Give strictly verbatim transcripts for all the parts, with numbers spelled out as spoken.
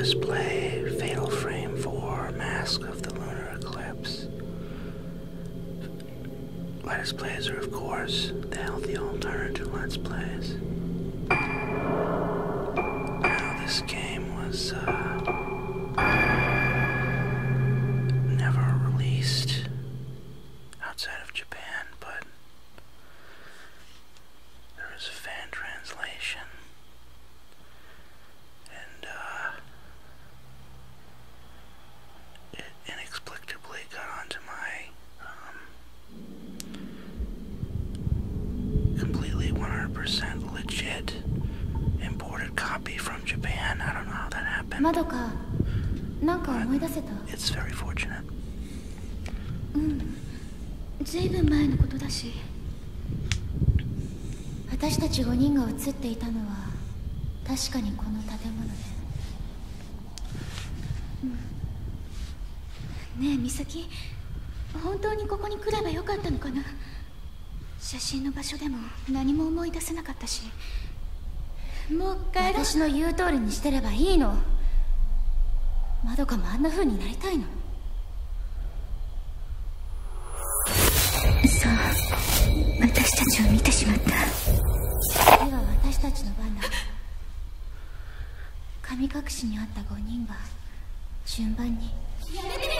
display Fatal Frame four Mask of the Lunar Eclipse. Let's Plays are, of course, the healthy alternative to Let's Plays. Now, this game was uh, never released outside of Japan, but there is a fan translation. And uh, it inexplicably got onto my um, completely one hundred percent legit imported copy from Japan. I don't know how that happened. But it's very fortunate. うん、ずいぶん前のことだし、私たちごにんが写っていたのは確かにこの建物で。うん、ねえ美咲、本当にここに来ればよかったのかな。写真の場所でも何も思い出せなかったし。もう帰ろう。私の言う通りにしてればいいの。まどかもあんな風になりたいの。そう、私たちを見てしまった。次は私たちの番だ。神隠しにあったごにんは順番に。やめてね。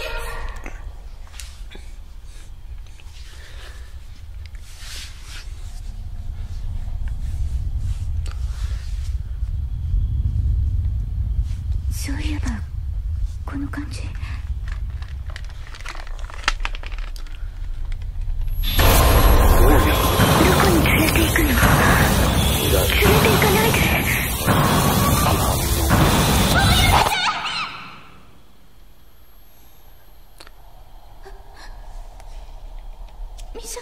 そういえばこの感じ。どこに連れて行くの？連れて行かないで。美咲。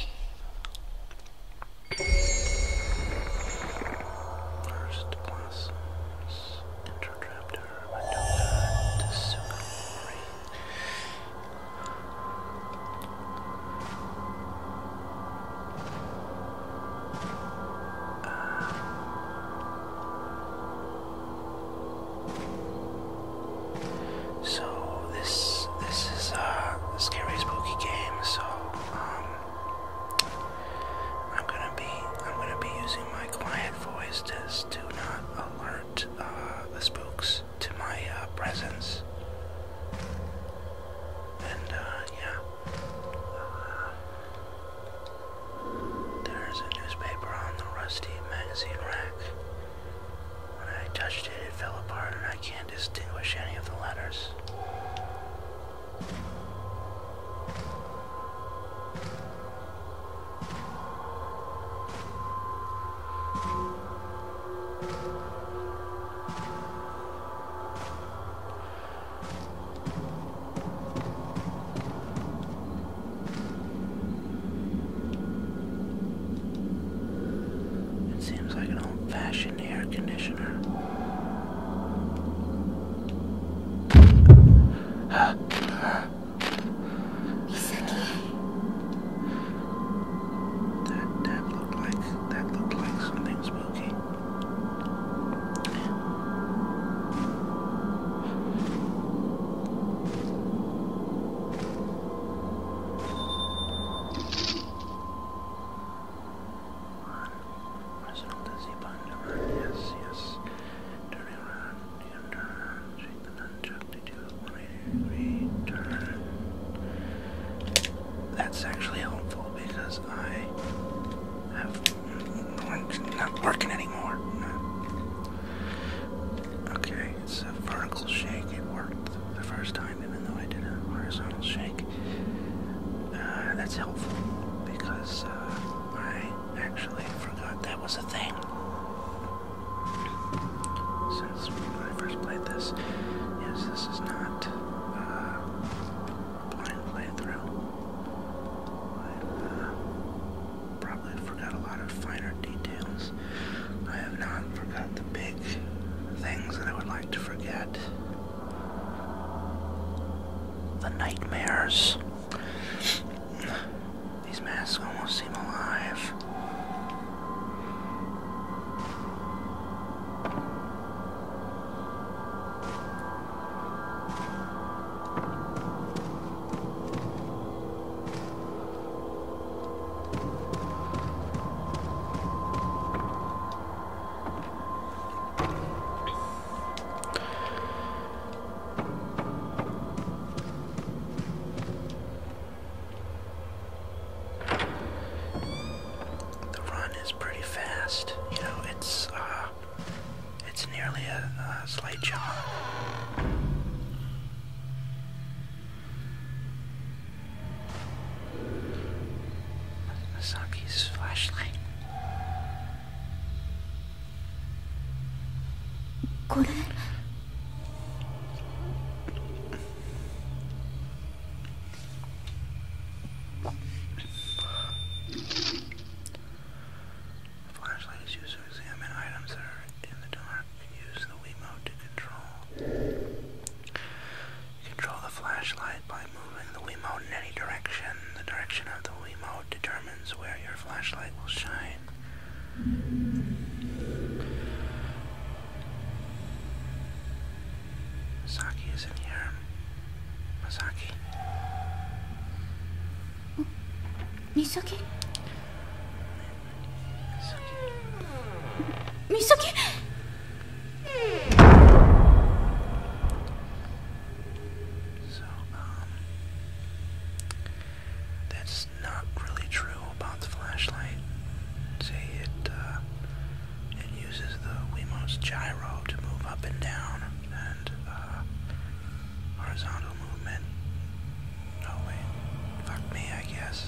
That's actually helpful because I have not working anymore. Okay, it's a vertical shake. It worked the first time, even though I did a horizontal shake. Uh, that's helpful because uh, I actually forgot that was a thing since when I first played this. Yes, this is not uh, a blind playthrough. Probably forgot a lot of finer details. I have not forgot the big things that I would like to forget. The nightmares. These masks almost seem alive. Slate job. Masaki's flashlight. これ Flashlight is used to examine items that are in the dark. Use the Wiimote to control. Control the flashlight by moving the Wiimote in any direction. The direction of the Wiimote determines where your flashlight will shine. Masaki is in here. Masaki. Misaki? Masaki. Misaki? So, um, that's not really true about the flashlight. See, it, uh, it uses the Wiimote's gyro to move up and down, and, uh, horizontal movement. Oh, wait. Fuck me, I guess.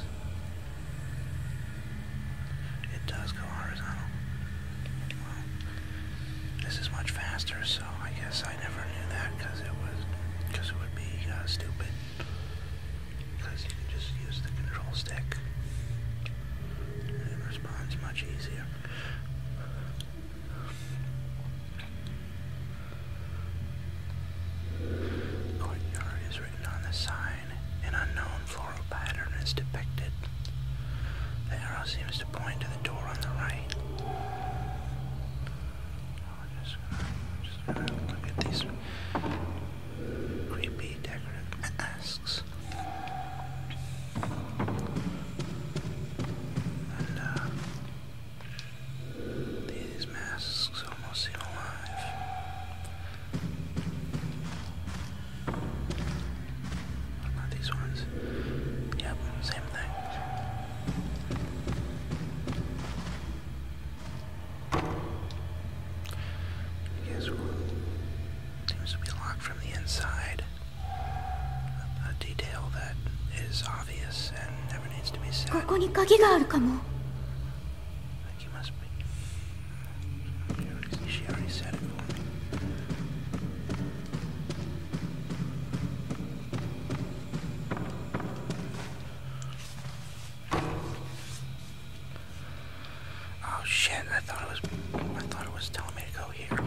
It does go horizontal. Well, this is much faster, so I guess I never knew that, because it was, because it would be, uh, stupid. Because you can just use the control stick. And it responds much easier. Courtyard is written on the sign. An unknown floral pattern is depicted. The arrow seems to point to the door on the right. Oh, I'm just gonna, just gonna look at these creepy decorative masks. And, uh, these masks almost seem alive. What about these ones? Yep, same thing. Guess what? Seems to be locked from the inside. A, a detail that is obvious and never needs to be said. ここに鍵があるかも。 Like you must be. She already, she already said it for me. Oh shit! I thought it was. I thought it was telling me to go here.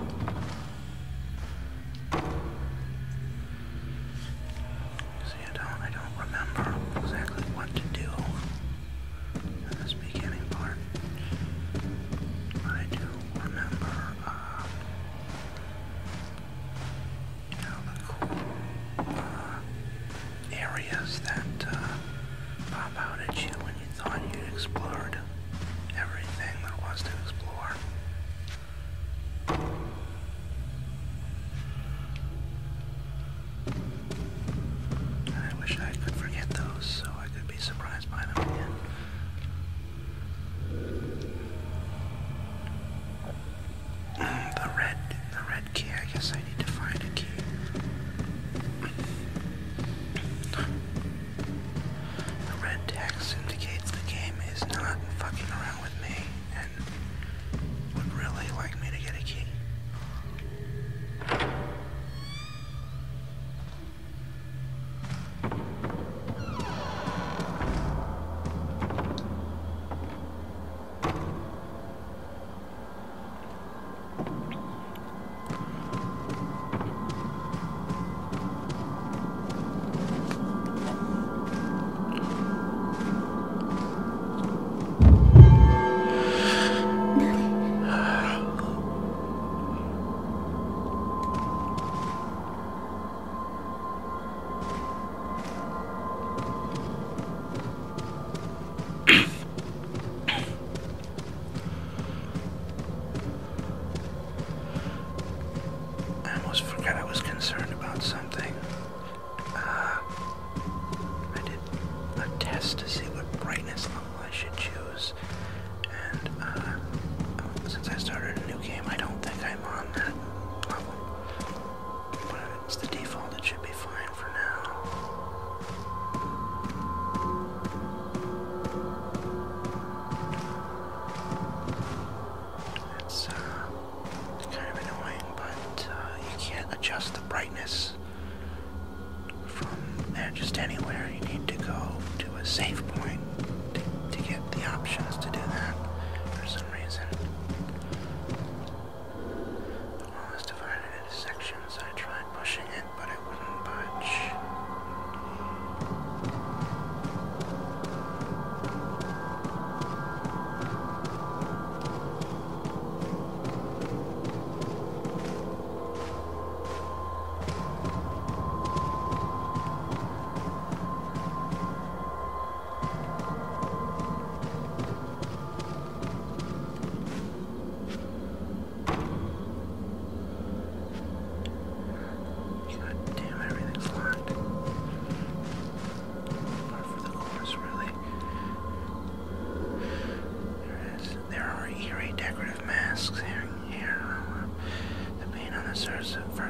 See, I don't. I don't remember exactly what to do in this beginning part. But I do remember, uh, you know, the cool uh, areas that uh, pop out at you when you thought you'd explored everything there was to explore. And I wish I could forget those so I could be surprised by them again. The red, the red key, I guess I need to find a key. The red text indicates the game is not fucking around with me and would really like me to get a key.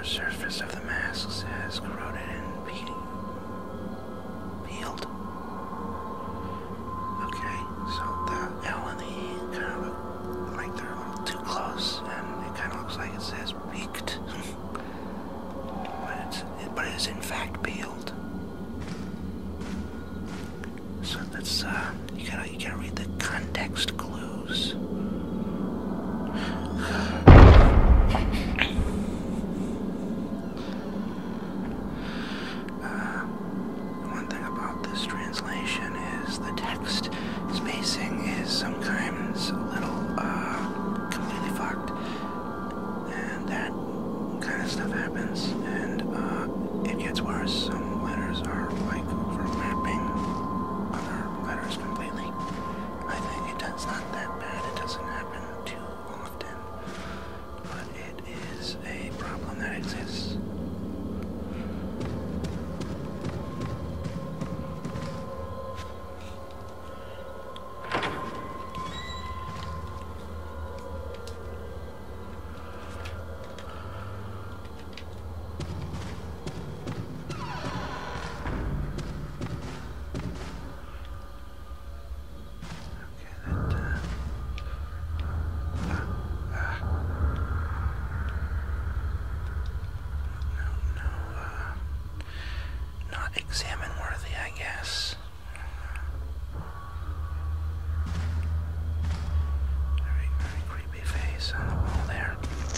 surface of the masks has corroded and pe peeled. Okay, so the L and the E kind of look like they're a little too close, and it kind of looks like it says peaked. but, it's, it, but it is in fact peeled. So that's, uh, you gotta, you gotta read the context clues. Examine worthy, I guess. Very, very creepy face on the wall there.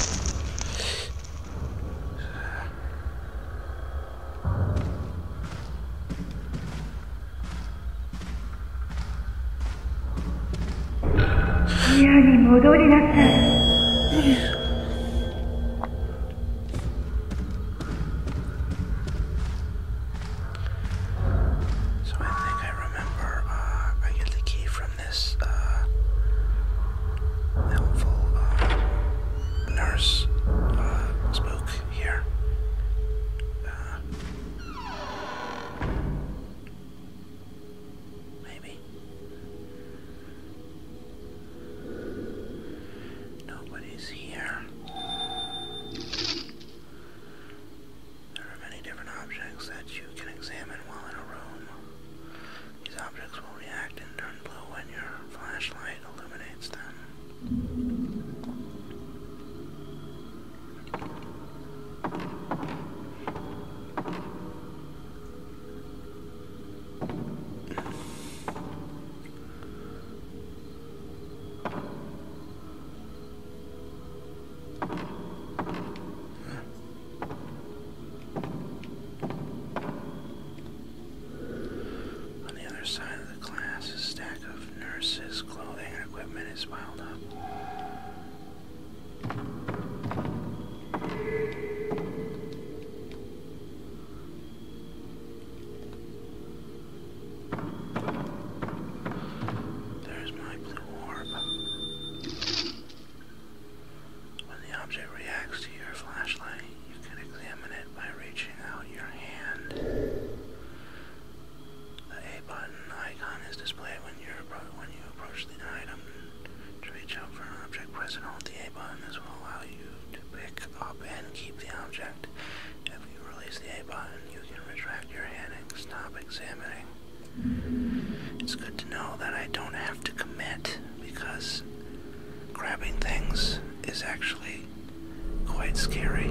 It's good to know that I don't have to commit, because grabbing things is actually quite scary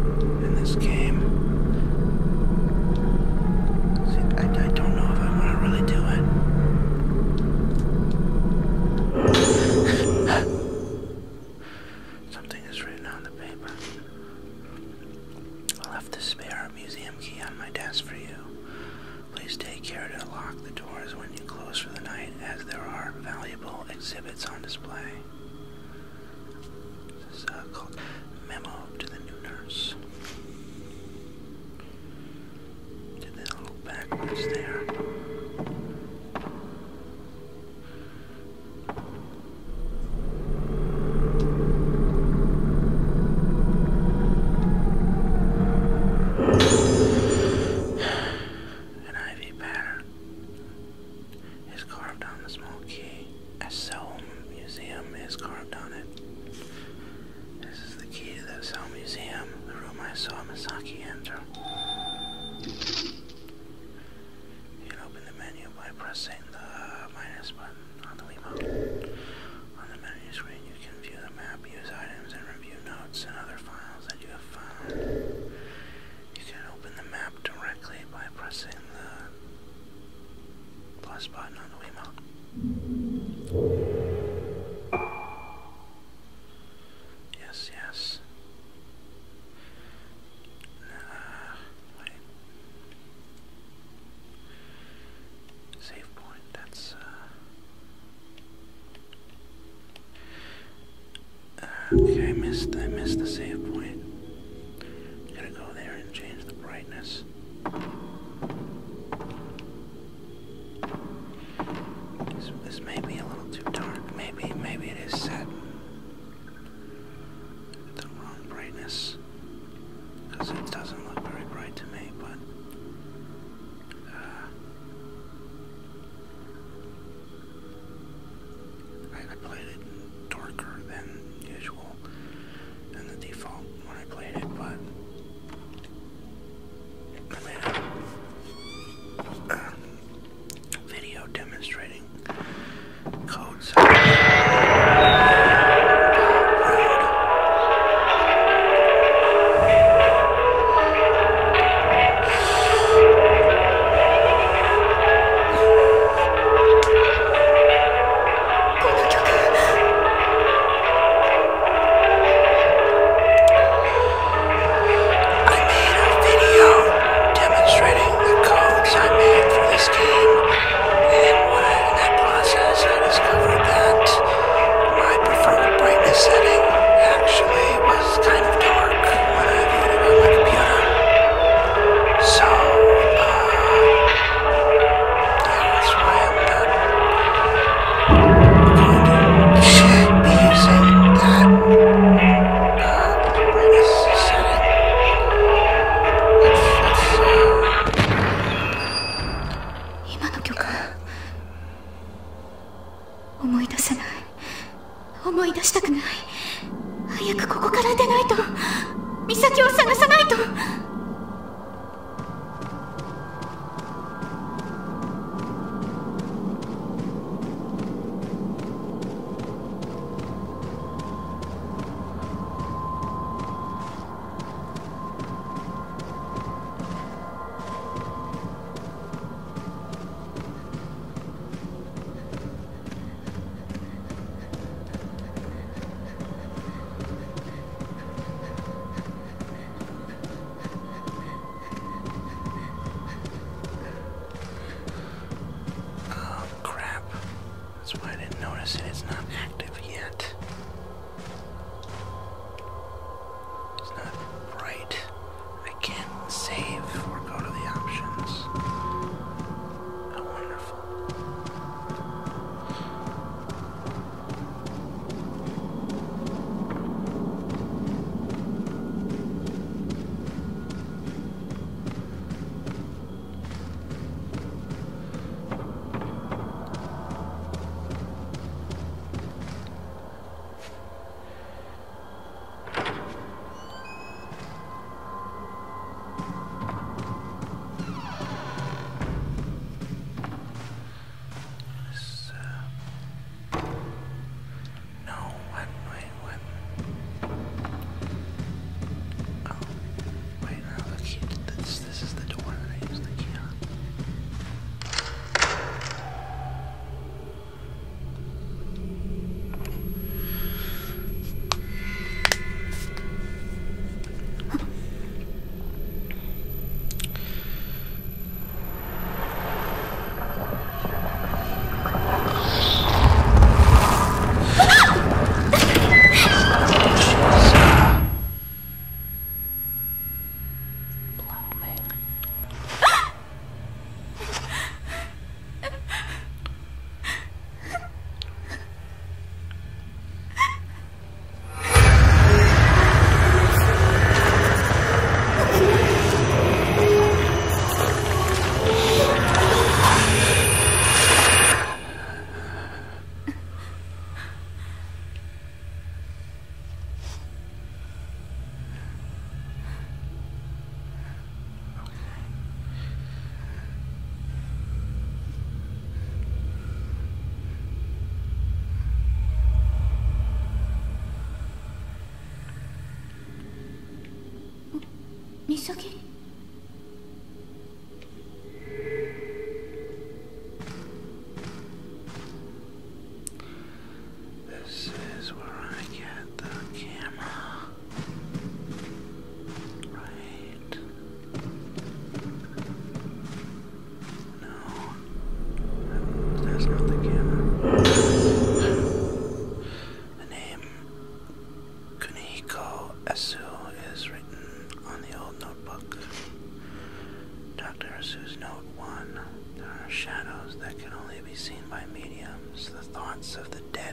in this game. See, I, I don't know if I want to really do it. Something is written on the paper. I left the spare museum key on my desk for you. Please take care to lock the doors when you close for the night, as there are valuable exhibits on display. This is uh, called Memo to the New Nurse. Did that a little backwards there. Saw Okay, I missed, I missed the save point. Gotta go there and change the brightness. This, this may be a little too dark. Maybe, maybe it is set at the wrong brightness. Because it doesn't look very bright to me, but... Uh, I, I played it darker than usual, than the default when I played it, but I made a uh, video demonstrating codes. Misaki? This is where I get the camera. Right. No. That's not the camera. The name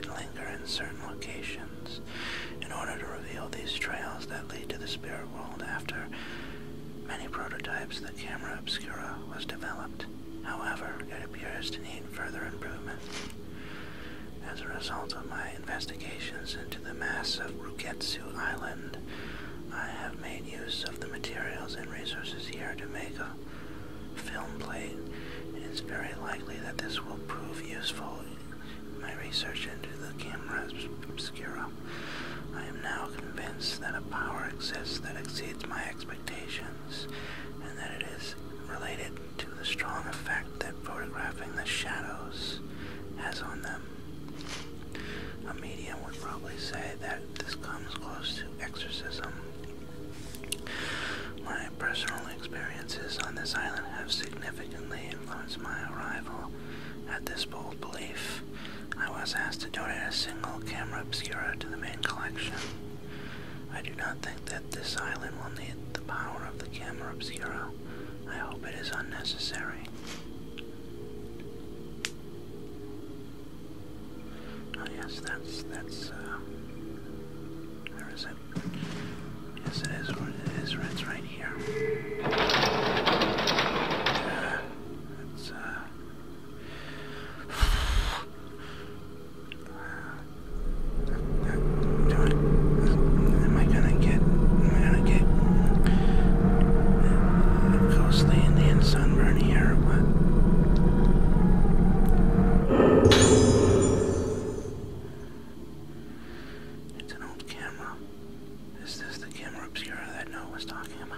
can linger in certain locations in order to reveal these trails that lead to the spirit world. After many prototypes, the camera obscura was developed. However, it appears to need further improvement. As a result of my investigations into the mass of Rugetsu Island, I have made use of the materials and resources here to make a film plate. It is very likely that this will prove useful in my research into the camera obscura. I am now convinced that a power exists that exceeds my expectations, and that it is related to the strong effect that photographing the shadows has on them. A medium would probably say that this comes close to exorcism. My personal experiences on this island have significantly influenced my arrival at this bold belief. I was asked to donate a single camera obscura to the main collection. I do not think that this island will need the power of the camera obscura. I hope it is unnecessary. Oh yes, that's, that's, uh, where is it? Yes, it is, it is, it's right here. Uh, it's, uh, am I gonna get, am I gonna get a ghostly Indian sunburn here or what? It's an old camera. Is this the camera obscura that Noah was talking about?